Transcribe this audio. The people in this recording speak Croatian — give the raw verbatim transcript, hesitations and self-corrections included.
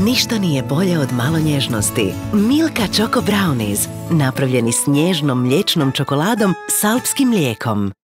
Ništa nije bolje od malo nježnosti. Milka Choco Brownies, napravljeni s nježnom mliječnom čokoladom s alpskim mlijekom.